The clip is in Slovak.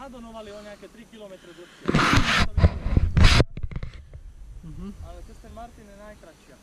Nadonovali o nejaké 3 km dlhšie. Ale cez ten Martin je najkračšia.